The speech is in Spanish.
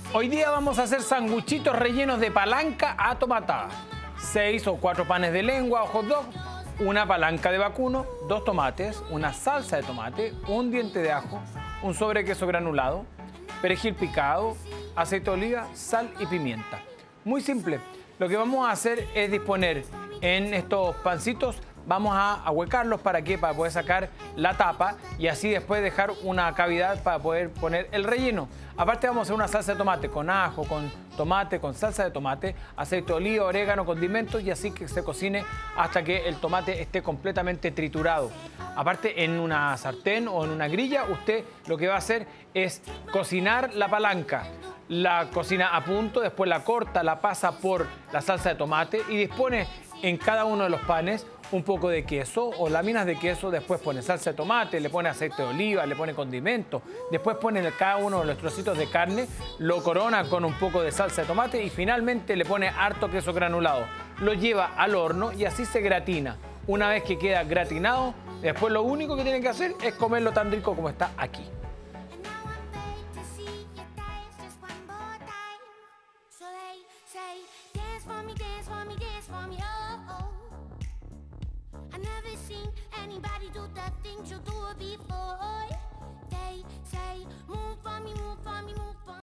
Hoy día vamos a hacer sanguchitos rellenos de palanca atomatada. 6 o 4 panes de lengua o hot dog, una palanca de vacuno, 2 tomates, una salsa de tomate, un diente de ajo, un sobre queso granulado, perejil picado, aceite de oliva, sal y pimienta. Muy simple. Lo que vamos a hacer es disponer en estos pancitos, vamos a ahuecarlos para poder sacar la tapa y así después dejar una cavidad para poder poner el relleno. Aparte vamos a hacer una salsa de tomate con ajo, con tomate, con salsa de tomate, aceite de oliva, orégano, condimentos y así que se cocine hasta que el tomate esté completamente triturado. Aparte en una sartén o en una grilla usted lo que va a hacer es cocinar la palanca. La cocina a punto, después la corta, la pasa por la salsa de tomate y dispone en cada uno de los panes un poco de queso o láminas de queso, después pone salsa de tomate, le pone aceite de oliva, le pone condimento, después pone cada uno de los trocitos de carne, lo corona con un poco de salsa de tomate y finalmente le pone harto queso granulado. Lo lleva al horno y así se gratina. Una vez que queda gratinado, después lo único que tienen que hacer es comerlo tan rico como está aquí. Never seen anybody do the things you do before. They say, move for me, move for me, move for me.